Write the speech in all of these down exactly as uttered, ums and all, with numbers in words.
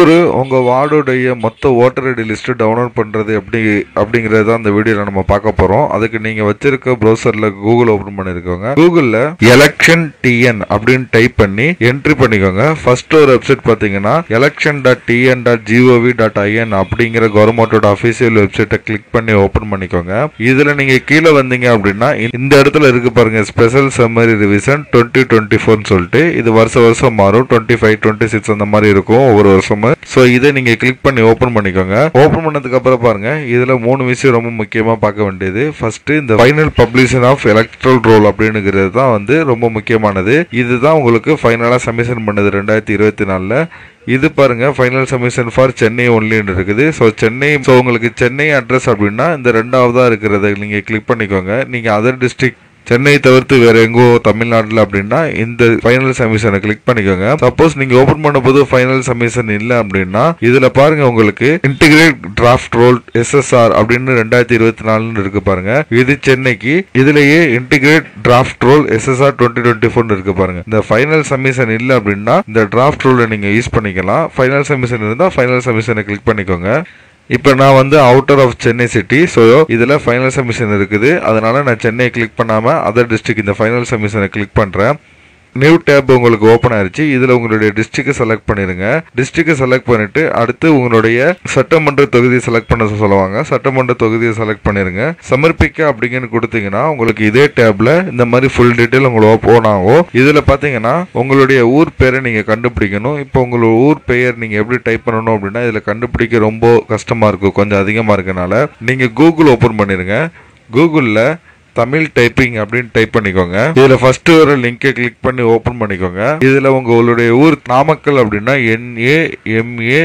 இன்னொரு உங்கள் வார்டுடைய மொத்த ஓட்டர் ஐடி லிஸ்ட்டு டவுன்லோட் பண்ணுறது எப்படி அப்படிங்கிறது தான் இந்த வீடியோவில் நம்ம பார்க்க போகிறோம். அதுக்கு நீங்கள் வச்சிருக்க ப்ரௌசரில் கூகுள் ஓப்பன் பண்ணியிருக்கோங்க. கூகுளில் எலெக்ஷன் டிஎன் அப்படின்னு டைப் பண்ணி என்ட்ரி பண்ணிக்கோங்க. ஃபர்ஸ்ட் ஒரு வெப்சைட் பார்த்தீங்கன்னா election dot TN dot GOV dot IN அப்படிங்கிற கவர்மெண்டோட அஃபீஷியல் வெப்சைட்டை கிளிக் பண்ணி ஓப்பன் பண்ணிக்கோங்க. இதில் நீங்கள் கீழே வந்தீங்க அப்படின்னா இந்த இடத்துல இருக்கு பாருங்க, special summary revision twenty twenty ஃபோர்னு சொல்லிட்டு இது வருஷம் வருஷம் மாறும். டுவெண்ட்டி ஃபைவ் டுவெண்ட்டி சிக்ஸ் அந்த மாதிரி இருக்கும் ஒவ்வொரு வருஷமும். ஸோ இதை நீங்க கிளிக் பண்ணி ஓப்பன் பண்ணிக்கோங்க. ஓப்பன் பண்ணதுக்கு அப்புறம் பாருங்க, இதுல மூணு விஷயம் ரொம்ப முக்கியமா பார்க்க வேண்டியது. ஃபர்ஸ்ட் இந்த final publication of electoral roll அப்படிங்கிறது தான் வந்து ரொம்ப முக்கியமானது. இதுதான் உங்களுக்கு ஃபைனலா சப்மிஷன் பண்ணது ரெண்டாயிரத்தி இருபத்தி நாலுல. இது பாருங்க, ஃபைனல் சப்மிஷன் ஃபார் சென்னை ஒன்லின்னு இருக்குது. ஸோ சென்னை, ஸோ உங்களுக்கு சென்னை அட்ரஸ் அப்படின்னா இந்த ரெண்டாவதா இருக்கிறத நீங்க கிளிக் பண்ணிக்கோங்க. நீங்க அதர் டிஸ்ட்ரிக்ட் சென்னை தவிர்த்து வேற எங்கோ தமிழ்நாட்டில் அப்படின்னா இந்த ஃபைனல் சப்மிஷனை கிளிக் பண்ணிக்கோங்க. சப்போஸ் நீங்க ஓபன் பண்ண போது ஃபைனல் சப்மிஷன் இல்லை அப்படின்னா இதுல பாருங்க, உங்களுக்கு இன்டிகிரேட் டிராஃப்ட் ரோல் எஸ்எஸ்ஆர் அப்படின்னு ரெண்டாயிரத்தி இருபத்தி நாலுன்னு இருக்கு பாருங்க. இது சென்னைக்கு. இதுலயே integrate draft roll SSR twenty twenty four இருக்கு பாருங்க. இந்த ஃபைனல் சப்மிஷன் இல்லை அப்படின்னா இந்த டிராஃப்ட் ரோலை நீங்க யூஸ் பண்ணிக்கலாம். ஃபைனல் சப்மிஷன் இருந்தா ஃபைனல் சப்மிஷனை கிளிக் பண்ணிக்கோங்க. இப்போ நான் வந்து outer of Chennai city, so இதில் ஃபைனல் சப்மிஷன் இருக்குது. அதனால நான் சென்னையை கிளிக் பண்ணாமல் அதர் டிஸ்ட்ரிக்ட் இந்த ஃபைனல் சப்மிஷனை கிளிக் பண்ணுறேன். நியூ டேப் உங்களுக்கு ஓப்பன் ஆயிருச்சு. இதில் உங்களுடைய டிஸ்ட்ரிக்டை செலக்ட் பண்ணிடுங்க. டிஸ்ட்ரிக்டை செலக்ட் பண்ணிட்டு அடுத்து உங்களுடைய சட்டமன்ற தொகுதியை செலக்ட் பண்ண சொல்லுவாங்க. சட்டமன்ற தொகுதியை செலக்ட் பண்ணிருங்க. சமர்ப்பிக்க அப்படிங்கன்னு கொடுத்தீங்கன்னா உங்களுக்கு இதே டேப்ல இந்த மாதிரி ஃபுல் டீட்டெயில் உங்களுக்கு ஓப்பன் ஆகும். இதில் பார்த்தீங்கன்னா உங்களுடைய ஊர் பேரை நீங்கள் கண்டுபிடிக்கணும். இப்போ உங்களோட ஊர் பெயர் நீங்கள் எப்படி டைப் பண்ணணும் அப்படின்னா இதில் கண்டுபிடிக்க ரொம்ப கஷ்டமாக இருக்கும், கொஞ்சம் அதிகமாக இருக்கனால நீங்கள் கூகுள் ஓப்பன் பண்ணிடுங்க. கூகுளில் தமிழ் டைப்பிங் அப்படின்னு டைப் பண்ணிக்கோங்க. இதுல ஃபர்ஸ்ட் ஒரு லிங்கை கிளிக் பண்ணி ஓபன் பண்ணிக்கோங்க. இதுல உங்களுடைய ஊர் நாமக்கல் அப்படின்னா என்ஏ எம்ஏ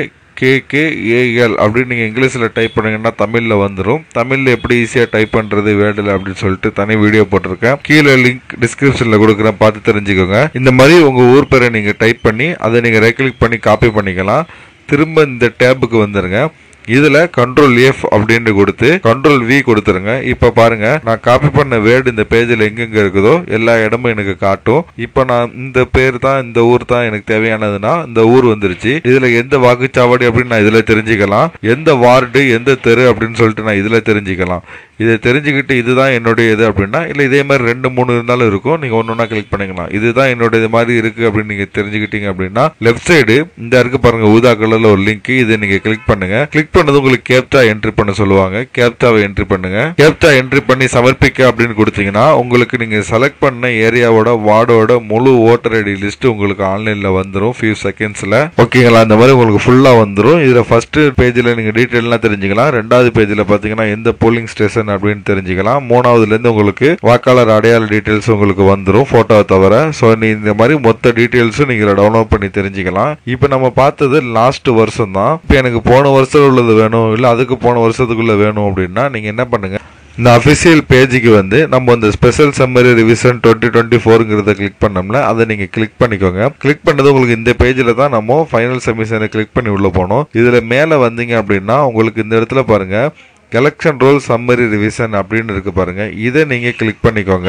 கேகேஏஎல் அப்படின்னு நீங்க இங்கிலீஷ்ல டைப் பண்ணீங்கன்னா தமிழ்ல வந்துடும். தமிழ்ல எப்படி ஈஸியா டைப் பண்றது வேர்டில் அப்படின்னு சொல்லிட்டு தனி வீடியோ போட்டிருக்கேன். கீழே லிங்க் டிஸ்கிரிப்ஷன்ல கொடுக்குறேன், பார்த்து தெரிஞ்சுக்கோங்க. இந்த மாதிரி உங்க ஊர் பேரை நீங்க டைப் பண்ணி அதை நீங்க ரைட் கிளிக் பண்ணி காப்பி பண்ணிக்கலாம். திரும்ப இந்த டேபுக்கு வந்துருங்க. இதுல கண்ட்ரோல் எஃப் அப்படின்னு கொடுத்து கண்ட்ரோல் வி கொடுத்துருங்க. இப்ப பாருங்க, நான் காப்பி பண்ண வேர்டு இந்த பேஜ்ல எங்கெங்க இருக்குதோ எல்லா இடமும் எனக்கு காட்டும். இப்ப நான் இந்த பேர் தான், இந்த ஊர் தான் எனக்கு தேவையானதுன்னா இந்த ஊர் வந்துருச்சு. இதுல எந்த வாக்குச்சாவடி அப்படின்னு நான் இதுல தெரிஞ்சுக்கலாம். எந்த வார்டு, எந்த தெரு அப்படின்னு சொல்லிட்டு நான் இதுல தெரிஞ்சுக்கலாம். இதை தெரிஞ்சுக்கிட்டு இதுதான் என்னுடைய இது அப்படின்னா, இல்லை இதே மாதிரி ரெண்டு மூணு இருந்தாலும் இருக்கும், நீங்க ஒன்னு ஒன்னா கிளிக் பண்ணிக்கலாம். இதுதான் என்னுடைய மாதிரி இருக்கு அப்படின்னு நீங்க தெரிஞ்சுக்கிட்டீங்க அப்படின்னா லெஃப்ட் சைடு இந்த இருக்கு பாருங்க, ஊதா கலர்ல ஒரு லிங்க், இதை நீங்க கிளிக் பண்ணுங்க. கிளிக் பண்ணது உங்களுக்கு கேப்சா என்ட்ரி பண்ண சொல்லுவாங்க. கேப்சாவை என்ட்ரி பண்ணுங்க. கேப்சா என்ட்ரி பண்ணி சமர்ப்பிக்க அப்படின்னு கொடுத்தீங்கன்னா உங்களுக்கு நீங்க செலக்ட் பண்ண ஏரியாவோட வார்டோட முழு ஓட்டர் ஐடி லிஸ்ட் உங்களுக்கு ஆன்லைன்ல வந்துடும் ஃபியூ செகண்ட்ஸ்ல. ஓகேங்களா? அந்த மாதிரி உங்களுக்கு ஃபுல்லா வந்துடும். இதுல ஃபர்ஸ்ட் பேஜ்ல நீங்க டீடைல்லாம் தெரிஞ்சுக்கலாம். ரெண்டாவது பேஜ்ல பாத்தீங்கன்னா எந்த போலிங் ஸ்டேஷன் அப்படின்னு தெரிஞ்சுக்கலாம். மூணாவதுல இருந்து உங்களுக்கு வாக்காளர் அடையாள டீடைல்ஸ் உங்களுக்கு வந்துடும், போட்டோவை தவிர. ஸோ நீ இந்த மாதிரி மொத்த டீடைல்ஸும் நீங்க டவுன்லோட் பண்ணி தெரிஞ்சுக்கலாம். இப்போ நம்ம பார்த்தது லாஸ்ட் வருஷம் தான். இப்போ எனக்கு போன வருஷம் உள்ளது வேணும், இல்லை அதுக்கு போன வருஷத்துக்குள்ள வேணும் அப்படின்னா நீங்க என்ன பண்ணுங்க, இந்த அஃபிஷியல் பேஜுக்கு வந்து நம்ம இந்த special summary revision twenty twenty ஃபோருங்கிறத கிளிக் பண்ணோம்ல, அதை நீங்க கிளிக் பண்ணிக்கோங்க. கிளிக் பண்ணது உங்களுக்கு இந்த பேஜில் தான் நம்ம ஃபைனல் சப்மிஷனை கிளிக் பண்ணி உள்ள போனோம். இதுல மேலே வந்தீங்க அப்படின்னா உங்களுக்கு இந்த இடத்துல பாருங்க எலெக்ஷன் ரோல் சம்மரி ரிவிஷன் அப்படின்னு இருக்கு பாருங்க. இதை நீங்க கிளிக் பண்ணிக்கோங்க.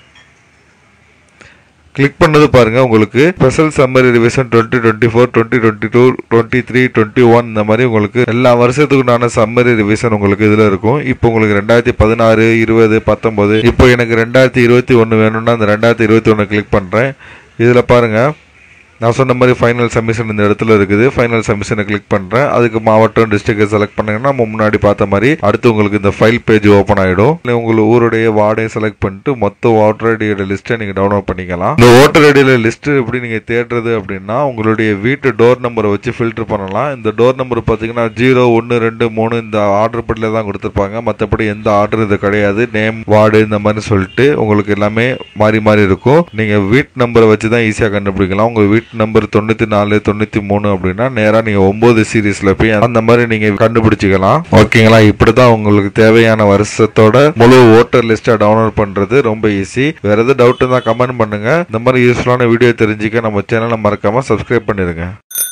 கிளிக் பண்ணது பாருங்க, உங்களுக்கு special summary revision twenty twenty four twenty twenty two twenty three twenty one இந்த மாதிரி உங்களுக்கு எல்லா வருஷத்துக்குண்டான சம்மரி ரிவிஷன் உங்களுக்கு இதுல இருக்கும். இப்போ உங்களுக்கு ரெண்டாயிரத்தி பதினாறு இருபது பத்தொன்பது இப்போ எனக்கு ரெண்டாயிரத்தி இருபத்தி ஒன்னு வேணும்னா அந்த ரெண்டாயிரத்தி இருபத்தி ஒன்னு கிளிக் பண்றேன். இதுல பாருங்க நான் சொன்ன மாதிரி ஃபைனல் சப்மிஷன் இந்த இடத்துல இருக்குது. ஃபைனல் சப்மிஷனை கிளிக் பண்றேன். அதுக்கு மாவட்டம் டிஸ்ட்ரிக்டை செலக்ட் பண்ணீங்கன்னா நம்ம முன்னாடி பார்த்த மாதிரி அடுத்து உங்களுக்கு இந்த ஃபைல் பேஜ் ஓப்பன் ஆயிடும். உங்களுக்கு ஊருடைய வார்டை செலக்ட் பண்ணிட்டு மொத்த ஓட்டர் ஐடியோட லிஸ்ட்டை நீங்க டவுன்லோட் பண்ணிக்கலாம். இந்த ஓட்டர் ஐடியோட லிஸ்ட் எப்படி நீங்க தேடுறது அப்படின்னா உங்களுடைய வீட்டு டோர் நம்பரை வச்சு ஃபில்டர் பண்ணலாம். இந்த டோர் நம்பர் பார்த்தீங்கன்னா ஜீரோ ஒன்னு ரெண்டு மூணு இந்த ஆர்டர் படியில தான் கொடுத்துருப்பாங்க. மற்றபடி எந்த ஆர்டர் இது கிடையாது. நேம், வார்டு இந்த மாதிரி சொல்லிட்டு உங்களுக்கு எல்லாமே மாறி மாறி இருக்கும். நீங்க வீட்டு நம்பரை வச்சு தான் ஈஸியா கண்டுபிடிக்கலாம். உங்க வீட்டு நம்பர் தொண்ணூத்தி நாலு தொண்ணூத்தி மூணு அப்படின்னா நேரா நீங்க ஒன்பது சீரீஸ்ல போய் அந்த மாதிரி நீங்க கண்டுபிடிச்சிக்கலாம். ஓகேங்களா? இப்படிதான் உங்களுக்கு தேவையான வருஷத்தோட முழு ஓட்டர் லிஸ்டை டவுன்லோட் பண்றது ரொம்ப ஈஸி. வேற எதாவது டவுட் இருந்தா கமெண்ட் பண்ணுங்க. இந்த மாதிரி யூஸ்ஃபுல்லான வீடியோ தெரிஞ்சுக்க நம்ம சேனலை மறக்காம சப்ஸ்கிரைப் பண்ணிருங்க.